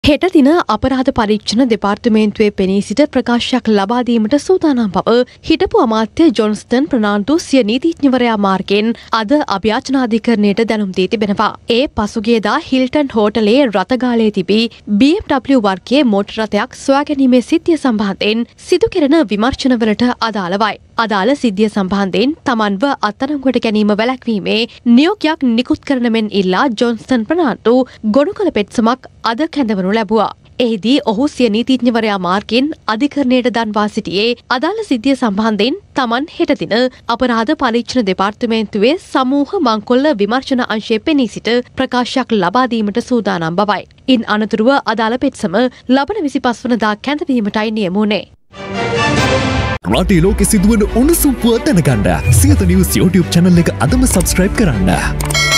හෙට දින අපරාධ පරීක්ෂණ දෙපාර්තමේන්තුවේ පෙනී සිට ප්‍රකාශයක් ලබා දීමට සූදානම් බව හිටපු අමාත්‍ය ජොන්ස්ටන් ප්‍රනාන්දු සිය නීතිඥවරයා මාර්ගයෙන් අද අභියාචනාධිකරණයට දැනුම් දී තිබෙනවා. ඒ පසුගියදා හිල්ටන් හෝටලේ රථගාලයේ තිබී Bmw වර්ගයේ මෝටර් රථයක් සොයා ගැනීමේ සිද්ධිය සම්බන්ධයෙන් සිදු කෙරෙන විමර්ශනවලට අදාළවයි. අදාළ සිද්ධිය සම්බන්ධයෙන් තමන්ව අත්අඩංගුවට ගැනීම වැළැක්වීමේ නියෝගයක් නිකුත් කරන මෙන් ඉල්ලා ජොන්ස්ටන් ප්‍රනාන්දු ගොනු කළ පෙත්සමක් අද කැඳවනු ලැබුවා. එහිදී ඔහු සිය නීතිඥවරයා මාර්ගයෙන් අධිකරණයට දන්වා සිටියේ අදාළ සිද්ධිය සම්බන්ධයෙන් තමන් හෙට දින අපරාධ පරීක්ෂණ දෙපාර්තමේන්තුවේ සමූහ මංකොල්ල විමර්ශන අංශයේ පෙනී සිට ප්‍රකාශයක් ලබා දීමට සූදානම් බවයි. ඉන් අනතුරුව අදාළ පෙත්සම ලබන 25 වනදා කැඳවීමටයි නියම වුණේ. රටේ ලෝකෙ සිදුවන උණුසුම් පුවත් දැනගන්න සියත නිවුස් YouTube channel එක අදම subscribe කරන්න.